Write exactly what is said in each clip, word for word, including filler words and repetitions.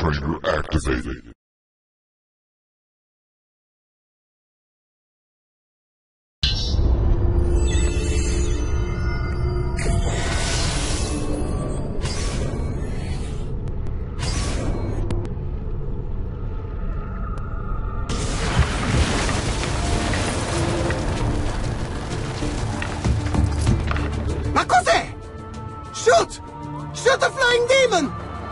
trainer activated. Ma cos'è? Shoot! Shoot the flying demon!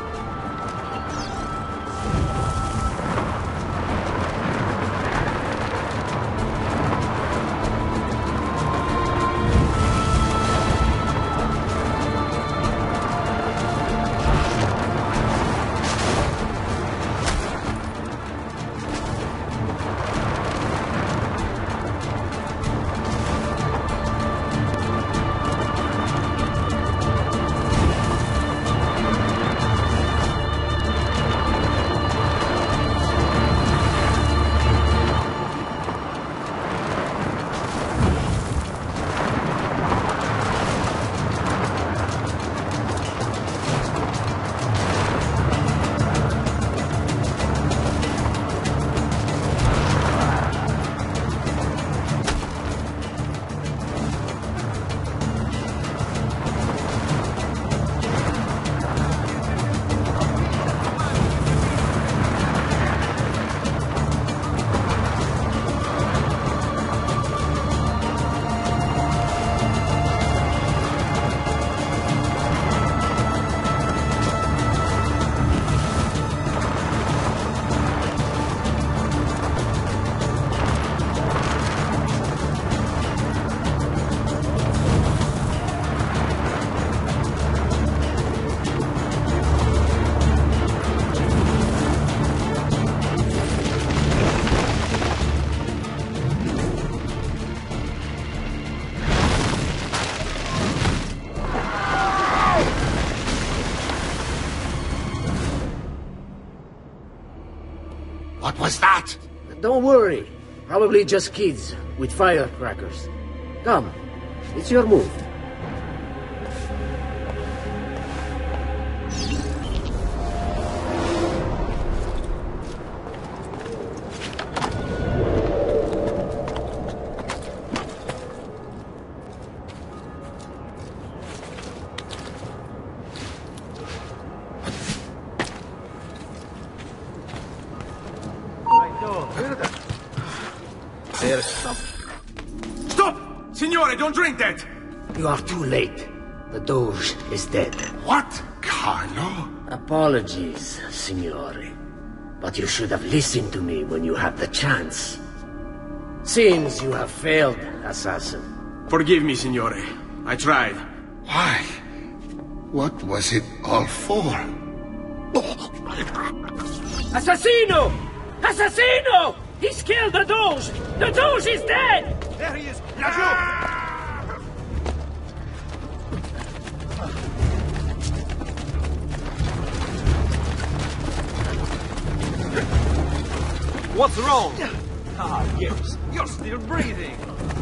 What was that? Don't worry. Probably just kids with firecrackers. Come, it's your move. Stop! Stop! Signore, don't drink that! You are too late. The Doge is dead. What? Carlo? Apologies, Signore. But you should have listened to me when you had the chance. Seems you have failed, assassin. Forgive me, Signore. I tried. Why? What was it all for? Assassino! Assassino! He's killed the Doge! The Doge is dead! There he is! Laggiù! What's wrong? Ah, yes. You're still breathing.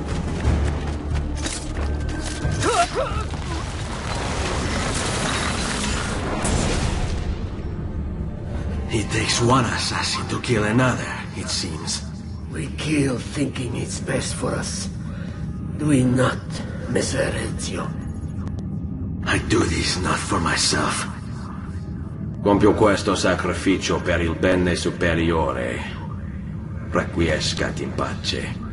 It takes one assassin to kill another, it seems. We kill thinking it's best for us. Do we not, Messer Ezio? I do this not for myself. Compio questo sacrificio per il bene superiore. Requiescat in pace.